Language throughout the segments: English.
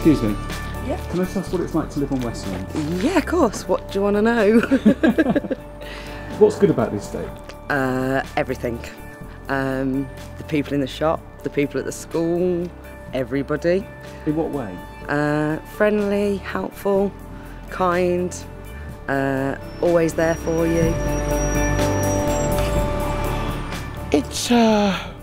Excuse me. Yeah. Can I just ask what it's like to live on Westlands? Yeah, of course. What do you want to know? What's good about this estate? Everything. The people in the shop, the people at the school, everybody. In what way? Friendly, helpful, kind, always there for you. It's a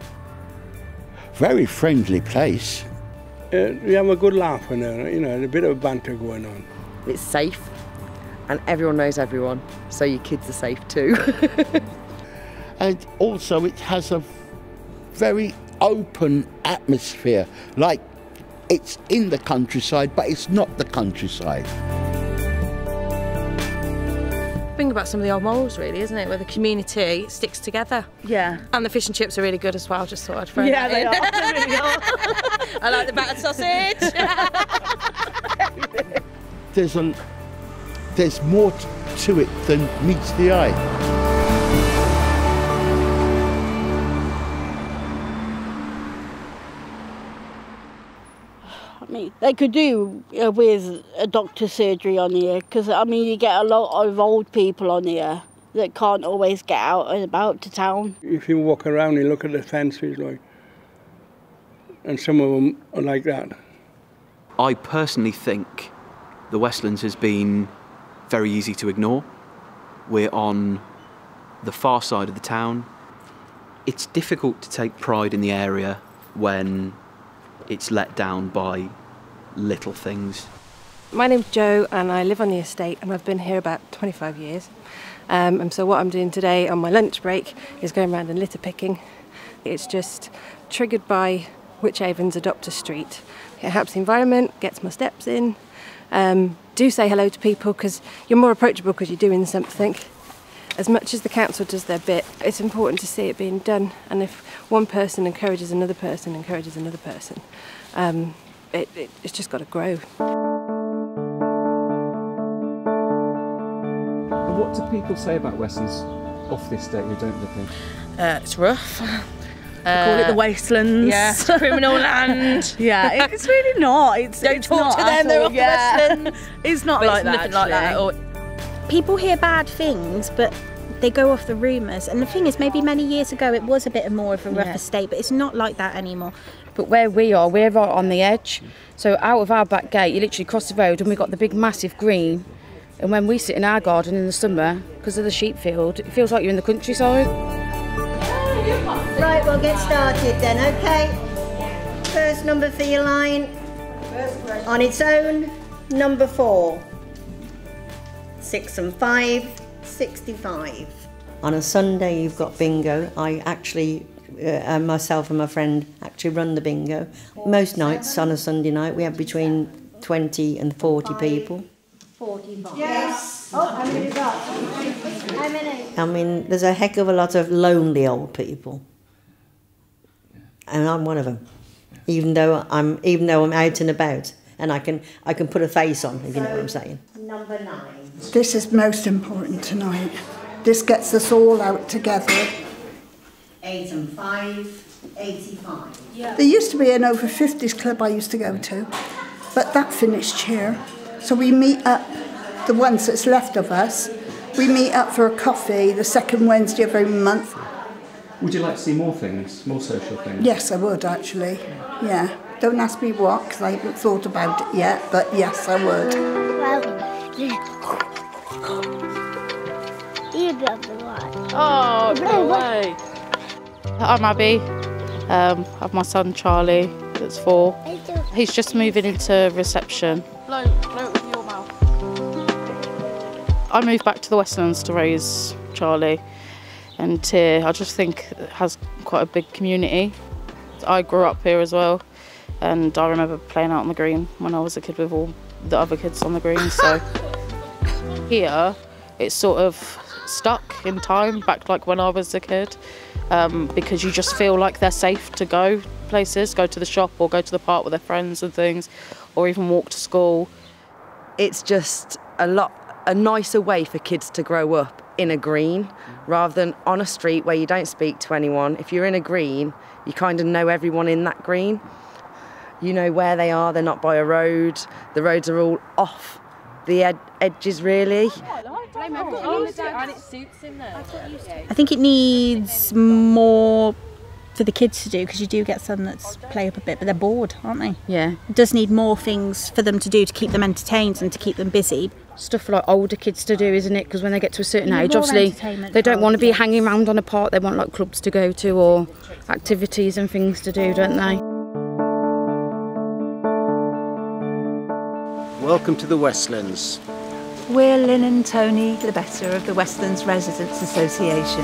very friendly place. We have a good laugh in there, you know, a bit of banter going on. It's safe and everyone knows everyone, so your kids are safe too. And also it has a very open atmosphere, like it's in the countryside, but it's not the countryside. Thing about some of the old morals, really, isn't it? Where the community sticks together. Yeah. And the fish and chips are really good as well. Just thought I'd throw that They in. are. They really are. I like the battered sausage. There's more to it than meets the eye. I mean, they could do with a doctor's surgery on here, because, I mean, you get a lot of old people on here that can't always get out and about to town. If you walk around and look at the fences, like, and some of them are like that. I personally think the Westlands has been very easy to ignore. We're on the far side of the town. It's difficult to take pride in the area when it's let down by little things. My name's Jo and I live on the estate and I've been here about 25 years. And so what I'm doing today on my lunch break is going around and litter picking. It's just triggered by Wychavon's Adopt a Street. It helps the environment, gets my steps in. Do say hello to people because you're more approachable because you're doing something. As much as the council does their bit, it's important to see it being done. And if one person encourages another person, it's just got to grow. And what do people say about Westlands off this estate who don't live here? It's rough. Call it the Wastelands. Yeah, criminal land. Yeah, it's really not. Don't talk to them, they're off the Westlands. It's not But like it's that, nothing like that at all. People hear bad things, but they go off the rumours. And the thing is, maybe many years ago it was a bit more of a rough estate, but it's not like that anymore. But where we are, we're right on the edge. So out of our back gate, you literally cross the road and we've got the big massive green. And when we sit in our garden in the summer, because of the sheep field, it feels like you're in the countryside. Right, we'll get started then, okay? First number for your line. On its own, number 4. 6 and 5, 65. On a Sunday you've got bingo. I actually, myself and my friend actually run the bingo. Most nights on a Sunday night we have between 20 and 40 people. 45. Yes. Oh, how many got? How many? I mean, there's a heck of a lot of lonely old people. And I'm one of them. Even though I'm out and about and I can put a face on, if you know what I'm saying. Number 9. This is most important tonight. This gets us all out together. 8 and 5, 85. Yeah. There used to be an over 50s club I used to go to, but that finished here. So we meet up, the ones that's left of us, we meet up for a coffee the second Wednesday of every month. Would you like to see more things, more social things? Yes, I would actually, yeah. Don't ask me what, because I haven't thought about it yet, but yes, I would. Oh, no way. I'm Abby. I have my son Charlie, that's 4. He's just moving into reception. Blow with your mouth. I moved back to the Westlands to raise Charlie, and here I just think it has quite a big community. I grew up here as well, and I remember playing out on the green when I was a kid with all the other kids on the green, so here it's sort of stuck in time, back like when I was a kid, because you just feel like they're safe to go places, go to the shop or go to the park with their friends and things, or even walk to school. It's just a nicer way for kids to grow up in a green rather than on a street where you don't speak to anyone. If you're in a green, you kind of know everyone in that green. You know where they are, they're not by a road. The roads are all off the edges, really. I think it needs more for the kids to do, because you do get some that play up a bit, but they're bored, aren't they? Yeah. It does need more things for them to do to keep them entertained and to keep them busy. Stuff for like older kids to do, isn't it? Because when they get to a certain age, more obviously entertainment they don't for want to be kids. hanging around on a park. They want like clubs to go to or activities and things to do, don't they? Welcome to the Westlands. We're Lynn and Tony Lebetta of the Westlands Residents Association.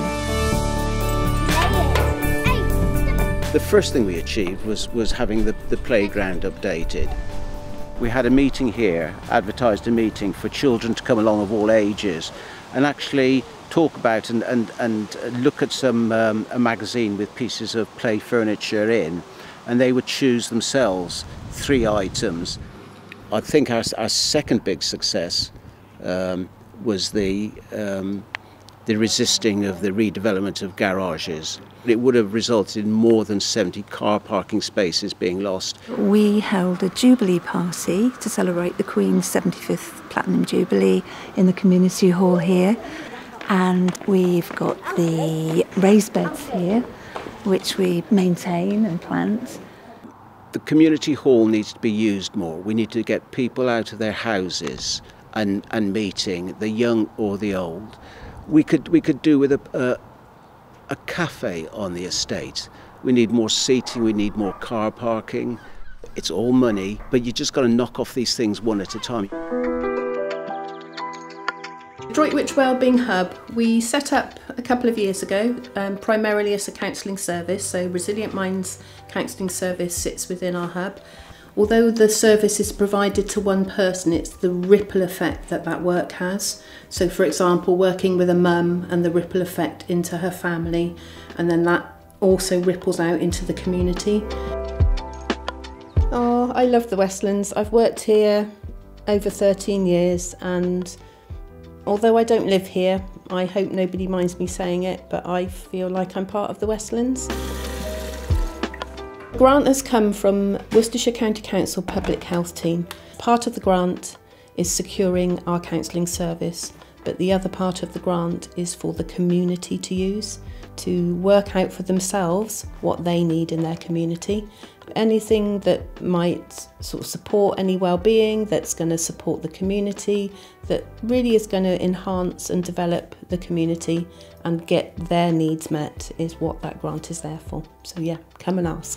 The first thing we achieved was having the playground updated. We had a meeting here, advertised a meeting for children to come along of all ages and actually talk about and look at a magazine with pieces of play furniture in, and they would choose themselves 3 items. I think our second big success was the resisting of the redevelopment of garages. It would have resulted in more than 70 car parking spaces being lost. We held a Jubilee party to celebrate the Queen's 75th Platinum Jubilee in the community hall here. And we've got the raised beds here, which we maintain and plant. The community hall needs to be used more. We need to get people out of their houses and meeting, the young or the old. We could do with a cafe on the estate. We need more seating, we need more car parking. It's all money, but you just got to knock off these things one at a time. Droitwich Wellbeing Hub, we set up a couple of years ago, primarily as a counselling service, so Resilient Minds counselling service sits within our hub. Although the service is provided to one person, it's the ripple effect that work has. So for example, working with a mum and the ripple effect into her family, and then that also ripples out into the community. Oh, I love the Westlands. I've worked here over 13 years, and although I don't live here, I hope nobody minds me saying it, but I feel like I'm part of the Westlands. The grant has come from Worcestershire County Council Public Health Team. Part of the grant is securing our counselling service, but the other part of the grant is for the community to use, to work out for themselves what they need in their community. Anything that might sort of support any well-being, that's going to support the community, that really is going to enhance and develop the community and get their needs met, is what that grant is there for. So yeah, come and ask.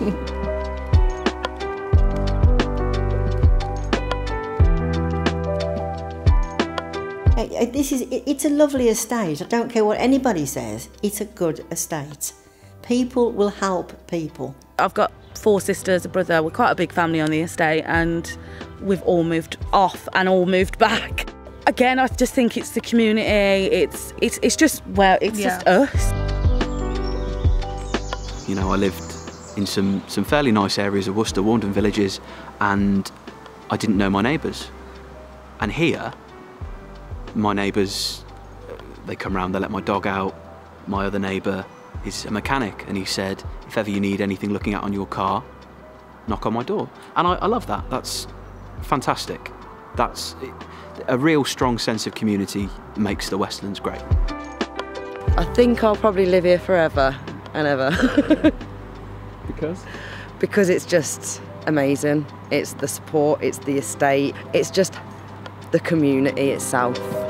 It's a lovely estate. I don't care what anybody says. It's a good estate. People will help people. I've got 4 sisters, a brother. We're quite a big family on the estate, and we've all moved off and all moved back. Again, I just think it's the community. It's just, well, it's just us. You know, I lived in some fairly nice areas of Worcester, Warndon villages, and I didn't know my neighbours. And here, my neighbours, they come round, they let my dog out. My other neighbour is a mechanic, and he said, if ever you need anything looking at on your car, knock on my door. And I love that. That's fantastic. That's a real strong sense of community makes the Westlands great. I think I'll probably live here forever and ever. Because? Because it's just amazing. It's the support, it's the estate, it's just the community itself.